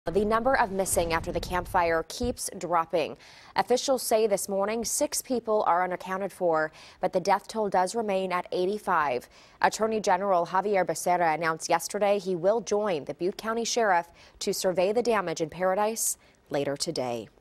The number of missing after the campfire keeps dropping. Officials say this morning 6 people are unaccounted for, but the death toll does remain at 85. Attorney General Javier Becerra announced yesterday he will join the Butte County Sheriff to survey the damage in Paradise later today.